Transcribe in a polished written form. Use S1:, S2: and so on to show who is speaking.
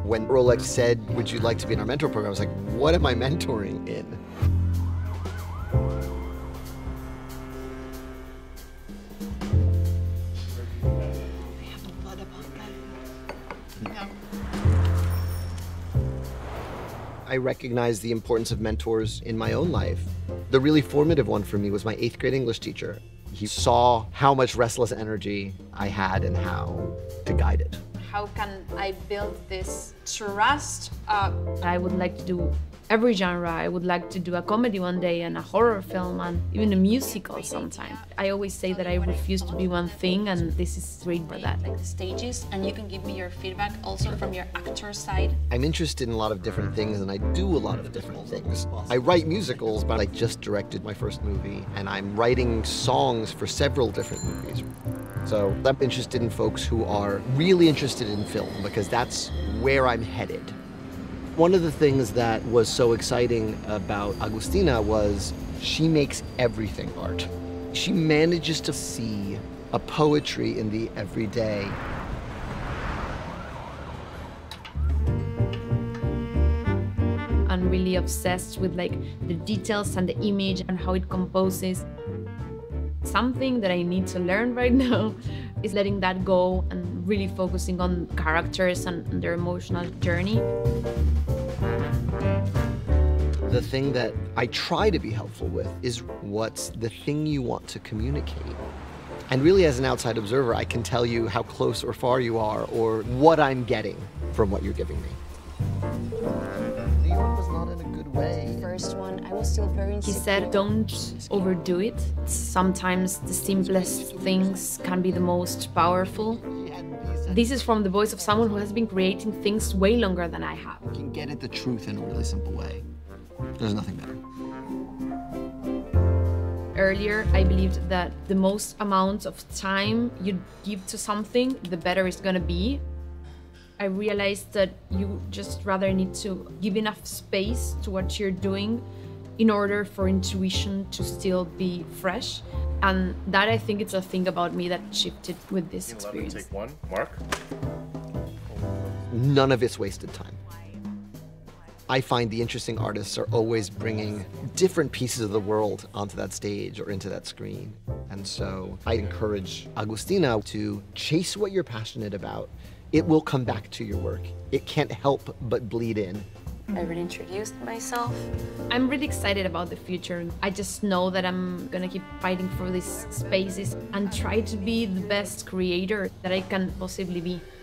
S1: When Rolex said, would you like to be in our mentor program, I was like, what am I mentoring in?
S2: I haven't thought about that. No.
S1: I recognize the importance of mentors in my own life. The really formative one for me was my 8th grade English teacher. He saw how much restless energy I had and how to guide it.
S2: How can I build this trust up?
S3: I would like to do every genre. I would like to do a comedy one day and a horror film and even a musical sometime. I always say that I refuse to be one thing, and this is great for that.
S2: Like the stages, and you can give me your feedback also from your actor side.
S1: I'm interested in a lot of different things, and I do a lot of different things. I write musicals, but I just directed my first movie, and I'm writing songs for several different movies. So I'm interested in folks who are really interested in film, because that's where I'm headed. One of the things that was so exciting about Agustina was she makes everything art. She manages to see a poetry in the everyday.
S3: I'm really obsessed with like the details and the image and how it composes. Something that I need to learn right now is letting that go and really focusing on characters and their emotional journey.
S1: The thing that I try to be helpful with is what's the thing you want to communicate. And really, as an outside observer, I can tell you how close or far you are or what I'm getting from what you're giving me. Leon was not in a good way.
S2: First one, I was still very insecure.
S3: He said, don't overdo it. Sometimes the simplest things can be the most powerful. This is from the voice of someone who has been creating things way longer than I have.
S1: You can get at the truth in a really simple way. There's nothing better.
S3: Earlier, I believed that the most amount of time you give to something, the better it's gonna be. I realized that you just rather need to give enough space to what you're doing in order for intuition to still be fresh. And that, I think, it's a thing about me that shifted with this experience.
S4: Take one, Mark.
S1: None of it's wasted time. I find the interesting artists are always bringing different pieces of the world onto that stage or into that screen. And so I encourage Agustina to chase what you're passionate about. It will come back to your work. It can't help but bleed in.
S2: I already introduced myself.
S3: I'm really excited about the future. I just know that I'm gonna keep fighting for these spaces and try to be the best creator that I can possibly be.